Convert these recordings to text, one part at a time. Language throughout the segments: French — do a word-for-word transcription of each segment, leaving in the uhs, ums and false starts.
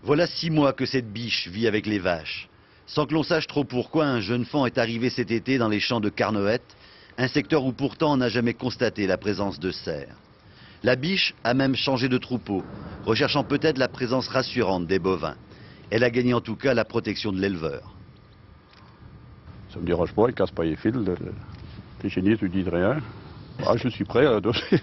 Voilà six mois que cette biche vit avec les vaches. Sans que l'on sache trop pourquoi, un jeune faon est arrivé cet été dans les champs de Carnoët, un secteur où pourtant on n'a jamais constaté la présence de cerfs. La biche a même changé de troupeau, recherchant peut-être la présence rassurante des bovins. Elle a gagné en tout cas la protection de l'éleveur. Ça me dérange pas, elle casse pas les fils. T'es gêné, tu dis rien. Ah, je suis prêt à doser.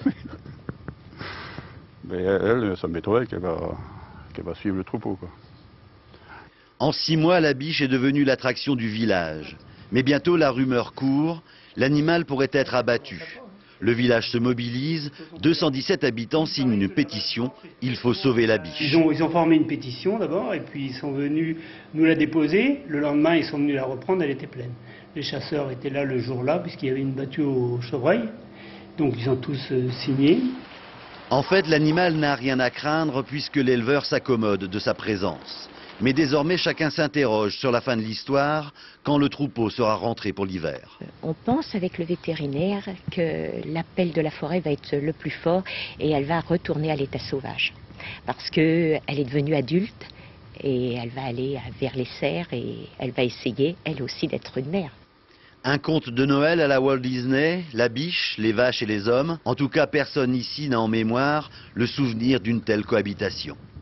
Mais elle, ça m'étonnerait qu'elle va, qu'elle va suivre le troupeau, quoi. En six mois, la biche est devenue l'attraction du village. Mais bientôt, la rumeur court, l'animal pourrait être abattu. Le village se mobilise, deux cent dix-sept habitants signent une pétition, il faut sauver la biche. Ils ont, ils ont formé une pétition d'abord, et puis ils sont venus nous la déposer. Le lendemain, ils sont venus la reprendre, elle était pleine. Les chasseurs étaient là le jour-là, puisqu'il y avait une battue au chevreuil. Donc ils ont tous euh, signé. En fait, l'animal n'a rien à craindre puisque l'éleveur s'accommode de sa présence. Mais désormais, chacun s'interroge sur la fin de l'histoire quand le troupeau sera rentré pour l'hiver. On pense avec le vétérinaire que l'appel de la forêt va être le plus fort et elle va retourner à l'état sauvage. Parce qu'elle est devenue adulte et elle va aller vers les cerfs et elle va essayer, elle aussi, d'être une mère. Un conte de Noël à la Walt Disney, la biche, les vaches et les hommes. En tout cas, personne ici n'a en mémoire le souvenir d'une telle cohabitation.